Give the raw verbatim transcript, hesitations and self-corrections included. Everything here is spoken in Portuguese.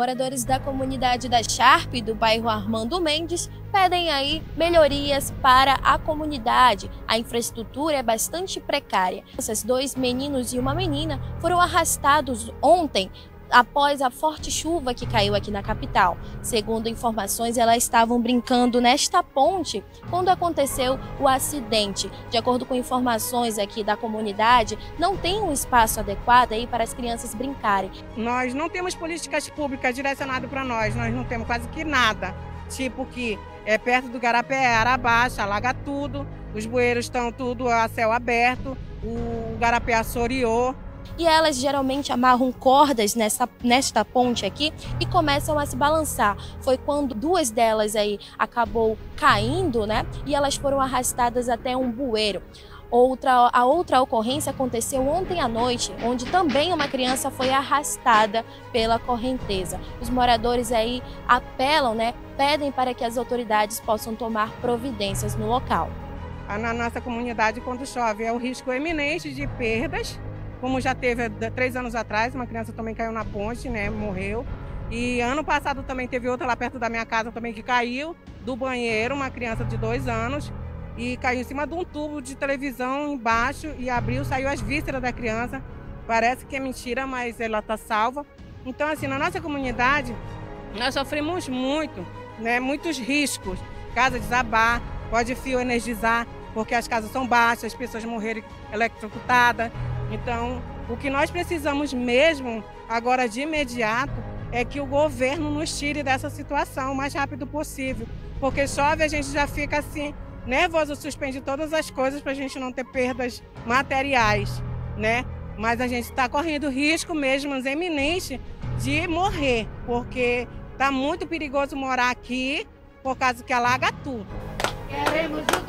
moradores da comunidade da Sharp, do bairro Armando Mendes, pedem aí melhorias para a comunidade. A infraestrutura é bastante precária. Esses dois meninos e uma menina foram arrastados ontem após a forte chuva que caiu aqui na capital. Segundo informações, elas estavam brincando nesta ponte quando aconteceu o acidente. De acordo com informações aqui da comunidade, não tem um espaço adequado aí para as crianças brincarem. Nós não temos políticas públicas direcionadas para nós, nós não temos quase que nada. Tipo que é perto do Garapé, área baixa, alaga tudo, os bueiros estão tudo a céu aberto, o Garapé assoreou. E elas geralmente amarram cordas nessa, nesta ponte aqui e começam a se balançar. Foi quando duas delas aí acabou caindo, né? E elas foram arrastadas até um bueiro. Outra, a outra ocorrência aconteceu ontem à noite, onde também uma criança foi arrastada pela correnteza. Os moradores aí apelam, né? Pedem para que as autoridades possam tomar providências no local. Na nossa comunidade, quando chove, é o risco eminente de perdas. Como já teve três anos atrás, uma criança também caiu na ponte, né, morreu. E ano passado também teve outra lá perto da minha casa também que caiu do banheiro, uma criança de dois anos, e caiu em cima de um tubo de televisão embaixo e abriu, saiu as vísceras da criança. Parece que é mentira, mas ela está salva. Então, assim, na nossa comunidade, nós sofremos muito, né, muitos riscos. Casa desabar, pode fio energizar, porque as casas são baixas, as pessoas morrerem eletrocutadas. Então, o que nós precisamos mesmo, agora de imediato, é que o governo nos tire dessa situação o mais rápido possível. Porque chove, a gente já fica assim, nervoso, suspende todas as coisas para a gente não ter perdas materiais, né? Mas a gente está correndo risco mesmo, eminente, de morrer, porque está muito perigoso morar aqui, por causa que alaga tudo. Queremos o